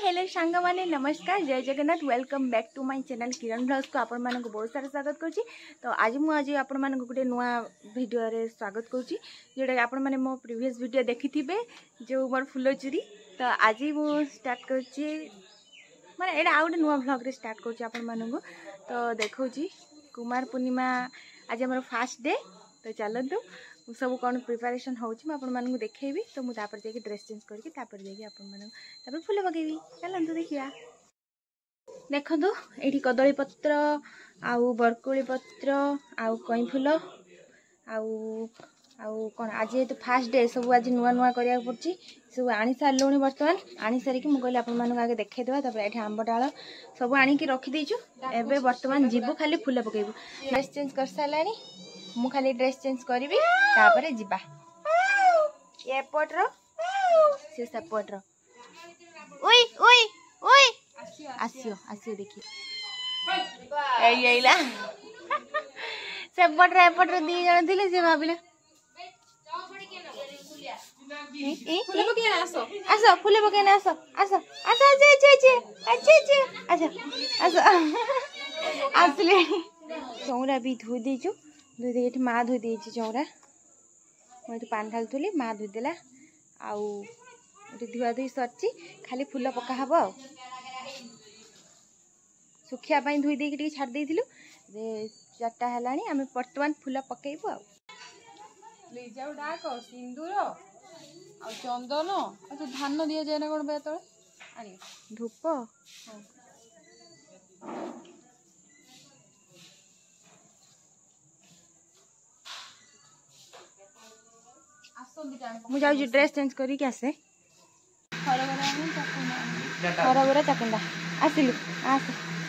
Hello सांग माने नमस्कार जय Jagannath welcome back to my channel Kiran vlogs को आपण मानक बहुत सारा स्वागत करूची। तो आज आपण मानक गोटे नुआ वीडियो रे स्वागत करूची जेटा आपण माने मो प्रीवियस वीडियो देखिथिबे जो मोर फुल चूरी। तो आज मु स्टार्ट करूची माने एडा आ गोटे नुआ व्लॉग रे स्टार्ट करूची आपण मानक। तो देखौची कुमार पूर्णिमा आज हमर फर्स्ट डे। तो चलतु सब कौन प्रिपरेशन होची आपण मानक देखैबी। तो मु तापर जाके ड्रेस चेंज करके तापर जाके आपण मानक तापर फुल पकेबी। चलतु देखिया देखो ये कदली पत्र आउ बरकोली पत्र आउ कई फूल आउ आउ कौन आज तो फास्ट डे सब आज नुआ नुआ करिया पड़ची सब आनी सारूँ बर्तमान आनी सारिकी मुझे कहली आपण आगे देखा तापर ये आंब डाल सब आणिकी रखीदेचु एवं बर्तमान जीवु खाली फुल पकेबू। ड्रेस चेंज कर सारा मु खाली ड्रेस चेंज करी तापर जीवा एपट्र से सेपट्र ओई ओई ओई आसियो आसियो देखिए सेपट्रे एपट्रे दी जन थे से भाविले आस फुले पकने आस आस आस आसले चौरा भी धोई देचु धोई दे माँ धोई दे चौरा मुझे पानी ढालुली माँ धोईदेला आउ धुआ धुई सरची खाली फुल पका हब आ सुखियापाई धोई देकी छाड़ देइथिलु चारटा हेलानी आमे वर्तमान फुल पकेइबु आ लिजाउ डाक सिंदूर आ चंदन आ तो धान दिया जाए ना कोन बे तळे आनी धूप मु जाऊ ड्रेस चेंज करी के आसे हरगरा चकुंडा आसिलु आस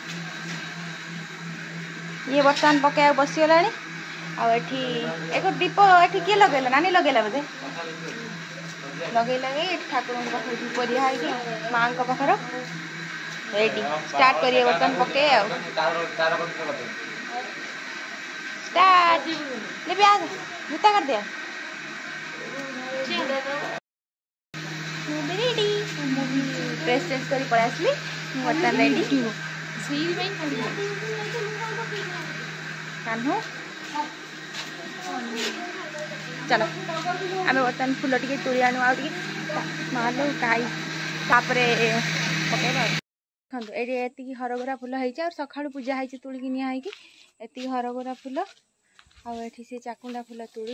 ये बर्तमान पकड़ बसीगला आठी एक दीप एठी किए लगेला नानी लगेला बोधे लगे लगे ठाकुर पाखे धूप दिया माँ पाखर रेडी स्टार्ट करिए बर्तमान पके स्टार्ट ले आ जूता कर दिया रेडी ड्रेस चेंज करी पड़े आसली बर्तमान रेडी कान्हू चलो आम बर्तमान फुल टे तोड़ी आणु आ मालो काई तापरे पकेबा देखो ये हरगरा फुल होती और सका पूजा होती तुलिकी निहाई एति हरगरा फुल आठी से चाकुंडा फुल तोड़ी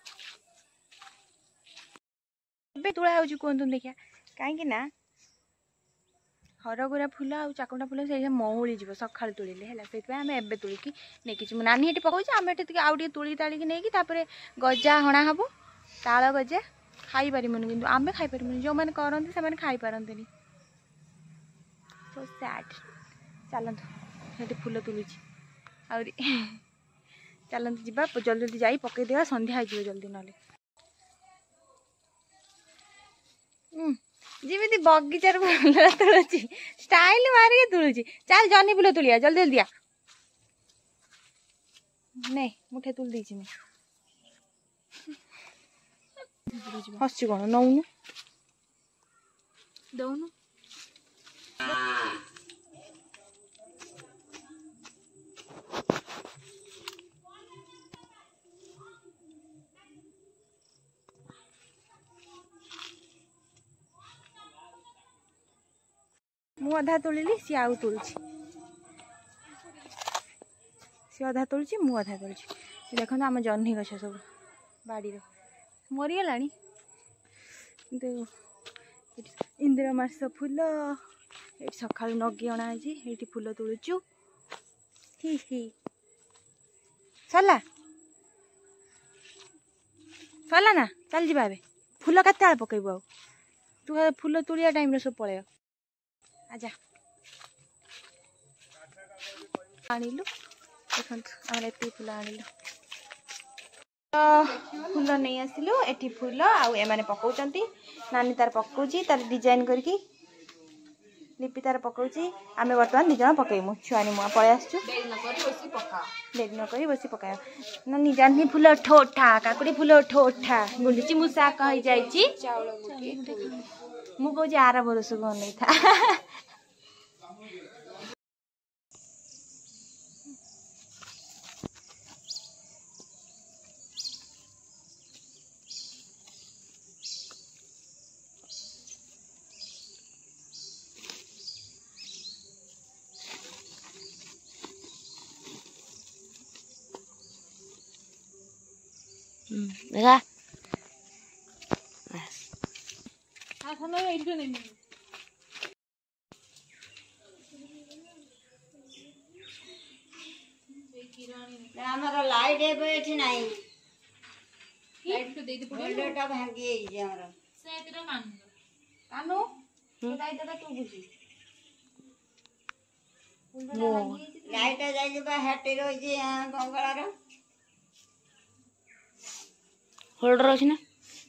तुला हो कहतु देखिया कहीं ना हरगरा फुल आ चाकुंडा फुल से मऊली जीव सका तोड़े है से आम एवं तोलिकी नहीं नानी ये पकाऊँ आम ये आउ तुली तालिकी नहीं गजा हणा हम ताल गजा खाई पारिमुनि किंतु आम खाई पारिमुनि जो मैंने करते से खाई पारते सो सैड। चलतु ये फुल तुलुची आउरी चलतु जीवा जल्दी जल्दी जाई पकईदेवा संध्या हो जल्दी ना जिमिति बगीचार फुल तुलुची स्टाइल मारिक तुलुची चल जनी फुल तुलिया जल्दी जल्दी आ नहीं मुठे तुल देछि मैं हस्सी कौन नौनु दौनु मु अधा तोलिली सी आउ तोलुची सी अधा तोलुची मु अधा तोलुची देखो आम जह्नी गछ सब बाड़ी मरीगला किंतु इंद्रमास फुल ये सका नगी अणाई ये फुल तोलुचु ही सरला सरला ना चल जा फुल केत पकेबू आ तू फुल तोलिया टाइम सब पलय आजा आणिलु देखो आम एत फुल आणिलु फुल नहीं आसिलु एटी फुल आउ एमाने पकाउचंती नानी तार पकाउची तार डिजाइन करके लिपि तार पकाउची आमे वर्तमान निज पकईमु छुआनी मुआ पळे आसछु देरी न करी बसी पका देरी न करी बसी पकायो नानी जान्नी फुल ठोठा काकुड़ी फुल ठोठा गुंडीची मुसा कहि जाईची चावल गुटी मु कहूची आरा बरस को नहीं था देखा आसनो एइठो नै हमर लाइट एबे नाही लाइट तो देती पड़ी बोल्डटा भांगी जे हमर से तेरा कान कानू लाइट टा तू बुझी लाइट जाई बा हटे रही जे गंगळार होल्डर अछि ना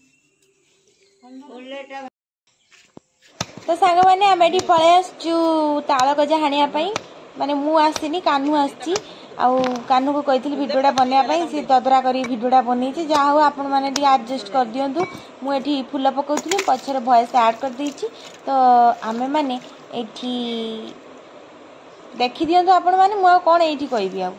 बोल्डटा तो सांग माने आमे एठी पळे आसचू ताळ गजा हानिया पई माने मु आसीनी कान्हू आसची आउ कान्हू को कहितली भिडियोटा बनिया पई से तदरा करी भिडियोटा बनी जे जा हो आपण माने डी एडजस्ट कर दियंतु मु एठी फुल पकाउथली पछरे वॉइस ऐड कर देछि तो आमे माने एठी देखि दियंतु आपण माने मु कोन एठी कहबी आ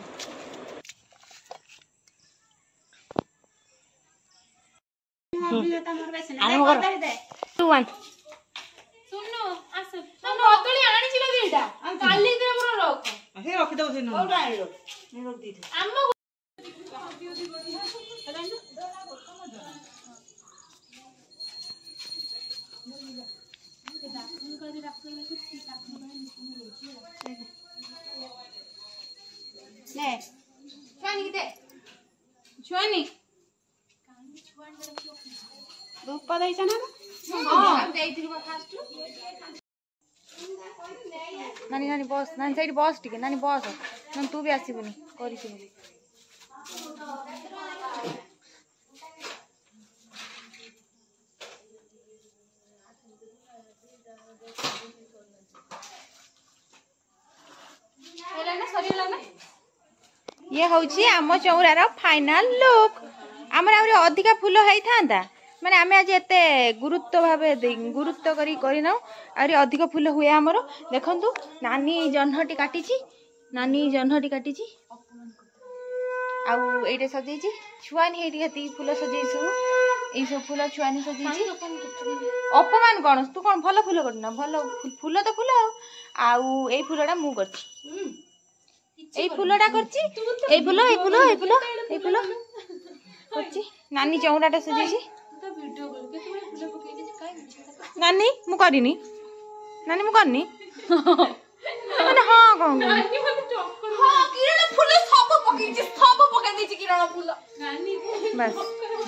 सुनो आस सुनो अतली आनी छिला देटा हम काली दे हमरो रख हे रखि दउ से न कोटा आइलो नि रख दी हम ने छानी दे छानी रूप दैछ ना हां देइथिलु फास्ट नानी नानी बस नानी साइड बस टिके नानी बस नानी तू भी आसीबुनी करिछु बोली हेला ना सरीला ना ये होची आम चौरार फाइनल लुक आमर आउरी अधिका फूल होई थांदा माने आमे आज एते गुरुत्व भाबे गुरुत्व करी ना आउरी अधिक फूल हुए आमर देखंतु नानी जन्हटी काटिची नानी जन्हटी काटिची आउ एटे सजेची छुआनी हेटी हती फूल सजेइछु ए सब फूल छुआनी सजेची अपमान कोन तू कोन भलो फूल करना भलो फूल तो फूल आउ ए फूलडा मु करची ए फूलडा करची ए फूल ए फूल ए फूल ए फूल करची नानी चौराटा सजेची तो वीडियो कॉल के तुम्हें फूल पके के काय नानी मु करिनी नानी मु करनी माने हां कहू नानी मते चक्कर हां किरण फूल सब पके देछि किरण फूल नानी बस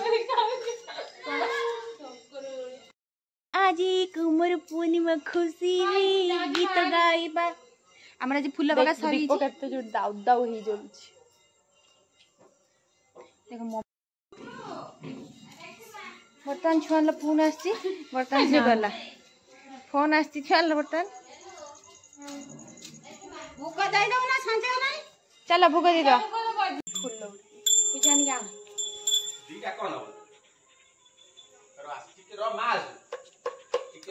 आजी कुमार पूर्णिमा खुशी रे गीत गाइबा हमरा जे फूल बगा सरी कते जो दाउ दाउ ही जलछि देखो बर्तन छुआल फोन आसी बर्तन से गला फोन आसी छुआल बर्तन भूख दई दउ ना संचे ना चलो भूख दे दो फूल पिछानी का दीटा कोन हो रो आसी के रो माल ठीक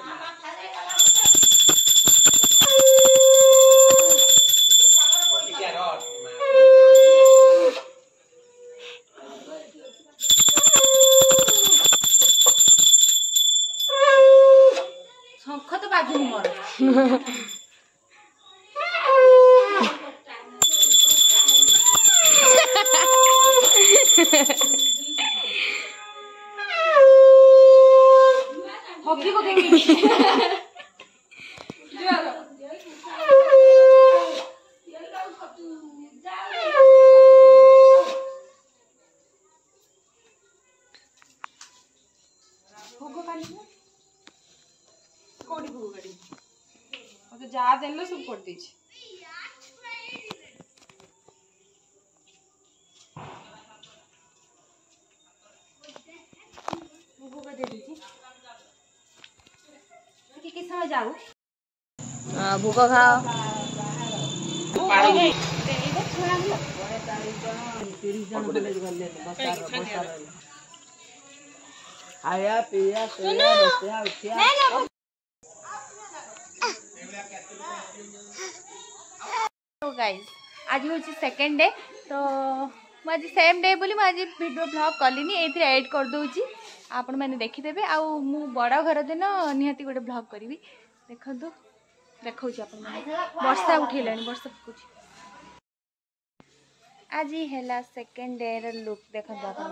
है रो शंख तो बाजुनी मोर हॉकी को गेम कोडी भूगो गाड़ी ओ तो जा देलो सब कर दी छी भूख दे दीजिए कि समय जाऊ भोग खाओ। खाया पिया सोया बसिया उठिया तो गाइस आज हूँ सेकेंड डे तो मुझे सेम डे बोली मुझे वीडियो ब्लॉग कलिनी एथि एड कर दूची आपण मैंने देखीदेवे आउ मु बड़ घर दिन निहाती गोटे ब्लॉग करी देखु देखा वर्षा उठेलानी वर्षा पकुची आज है सेकेंड डे र लुक देखो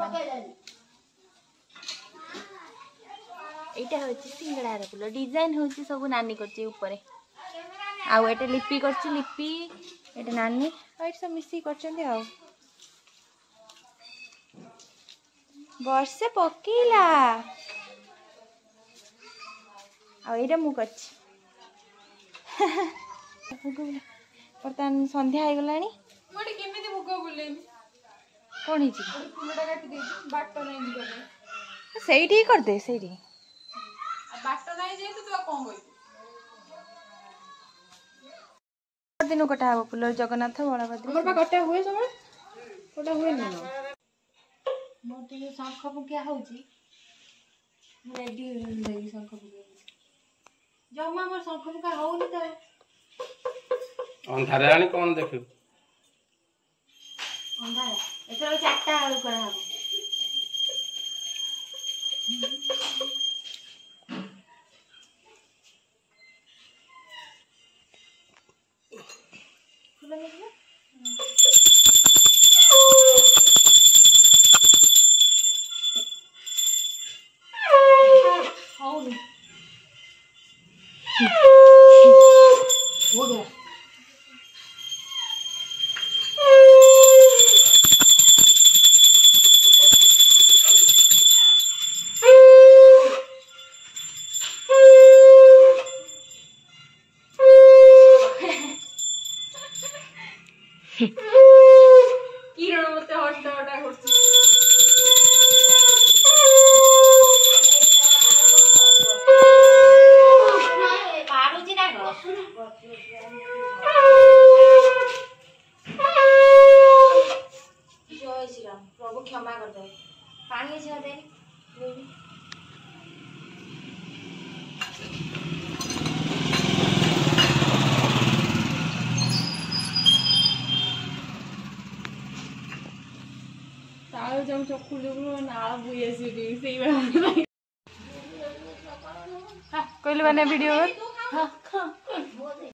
यहाँ हूँ सिंगड़ार फुल डिजाइन हूँ सब नानी कर आउ एटे लिपि कर लिपि एटे नानी और सब मिसी कर वर्षे पकेला आईटा मु कर बर्तमान संध्या हो गला कौन से करदे से दिन कटा हम फुल जगन्नाथ बलभद्र कटा हुए सब कटा हुए ना मोटे शंख फुकिया होची रेडी होई शंख फुकिया जम्मा मोर शंख फुका होनी तो अंधारे आनी कौन देखियो अंधार एथर 4टा आलू करा हम फुल निकला हो गया किरण मत हट हटा करछ जय श्री राम प्रभु क्षमा कर दे पानी छिया दे ताळ जम चक्कू जम नाळ बुई आसी सेई कहले माने वीडियो